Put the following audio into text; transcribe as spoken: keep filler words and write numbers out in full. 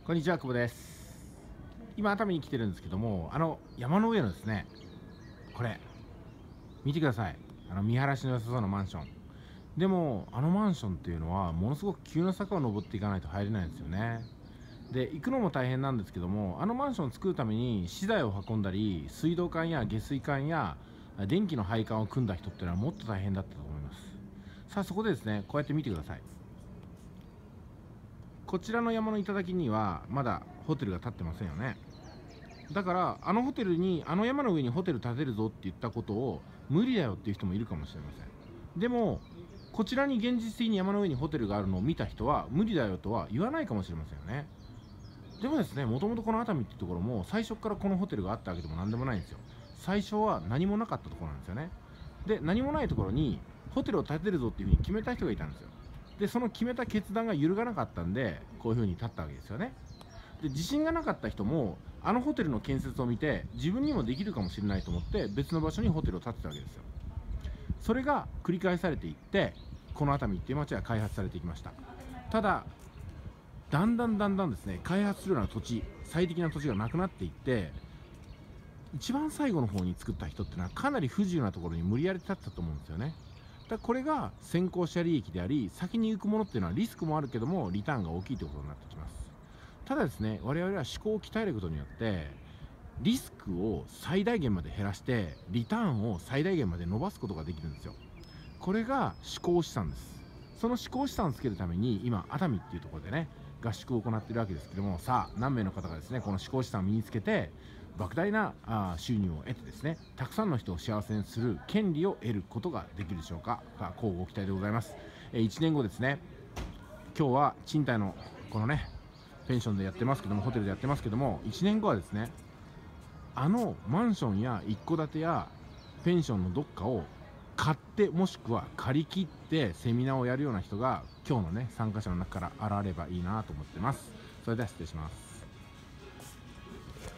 こんにちは、久保です。今、熱海に来てるんですけども、あの山の上のですね、これ、見てください。あの見晴らしの良さそうなマンション。でも、あのマンションっていうのは、ものすごく急な坂を登っていかないと入れないんですよね。で、行くのも大変なんですけども、あのマンションを作るために資材を運んだり、水道管や下水管や電気の配管を組んだ人っていうのはもっと大変だったと思います。さあ、そこでですね、こうやって見てください。こちらの山の頂にはまだホテルが建ってませんよね。だからあのホテルにあの山の上にホテル建てるぞって言ったことを無理だよっていう人もいるかもしれません。でもこちらに現実的に山の上にホテルがあるのを見た人は無理だよとは言わないかもしれませんよね。でもですね、もともとこの熱海っていうところも最初からこのホテルがあったわけでも何でもないんですよ。最初は何もなかったところなんですよね。で、何もないところにホテルを建てるぞっていうふうに決めた人がいたんですよ。で、その決めた決断が揺るがなかったんでこういうふうに建ったわけですよね。で、自信がなかった人もあのホテルの建設を見て自分にもできるかもしれないと思って別の場所にホテルを建てたわけですよ。それが繰り返されていってこの熱海っていう街は開発されていきました。ただだんだんだんだんですね、開発するような土地、最適な土地がなくなっていって、一番最後の方に作った人っていうのはかなり不自由なところに無理やり立ったと思うんですよね。だからこれが先行者利益であり、先に行くものっていうのはリスクもあるけどもリターンが大きいということになってきます。ただですね、我々は思考を鍛えることによってリスクを最大限まで減らしてリターンを最大限まで伸ばすことができるんですよ。これが思考資産です。その思考資産をつけるために今熱海っていうところでね、合宿を行っているわけですけども、さあ何名の方がですねこの思考資産を身につけて莫大なあ収入を得てですね、たくさんの人を幸せにする権利を得ることができるでしょうか。が乞うご期待でございます。えー、いちねんごですね、今日は賃貸のこのねペンションでやってますけども、ホテルでやってますけども、いちねんごはですね、あのマンションや一戸建てやペンションのどっかを買ってもしくは借り切ってセミナーをやるような人が今日のね参加者の中から現れればいいなと思ってます。それでは失礼します。